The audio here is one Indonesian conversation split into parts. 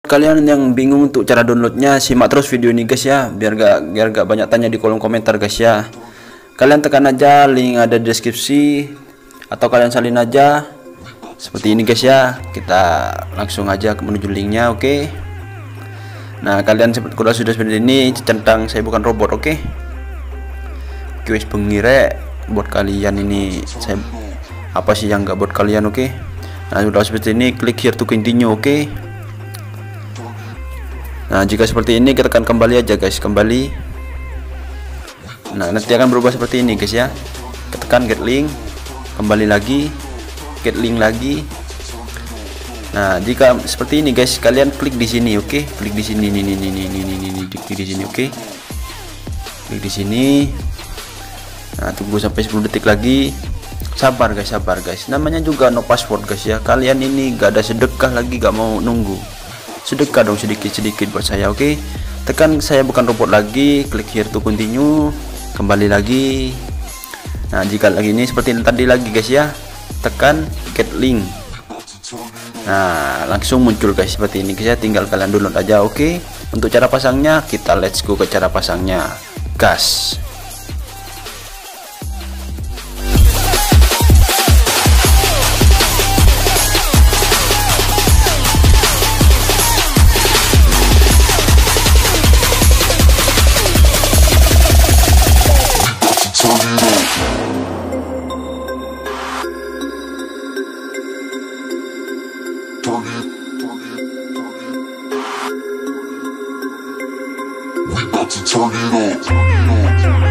Kalian yang bingung untuk cara downloadnya, simak terus video ini guys ya, biar gak banyak tanya di kolom komentar guys ya. Kalian tekan aja link ada di deskripsi atau kalian salin aja seperti ini guys ya. Kita langsung aja menuju linknya, oke. Nah kalian kalau sudah seperti ini, centang saya bukan robot, oke. Wis pengire buat kalian ini, saya apa sih yang nggak buat kalian, oke. Nah sudah seperti ini, klik here to continue, oke. Nah jika seperti ini kita tekan kembali aja guys, kembali. Nah nanti akan berubah seperti ini guys ya. Tekan get link, kembali lagi, get link lagi. Nah jika seperti ini guys, kalian klik di sini, oke. Klik di sini, klik di sini, oke. Klik di sini. Nah tunggu sampai 10 detik lagi. Sabar guys, namanya juga no password guys ya. Kalian ini gak ada sedekah lagi, gak mau nunggu. Sedekah dong sedikit-sedikit buat saya, oke. Tekan saya bukan robot lagi, klik here to continue, kembali lagi. Nah jika lagi ini seperti ini tadi lagi guys ya, tekan get link. Nah langsung muncul guys seperti ini guys ya, tinggal kalian download aja, oke. Untuk cara pasangnya kita let's go ke cara pasangnya, gas. We about to turn it up.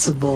possible.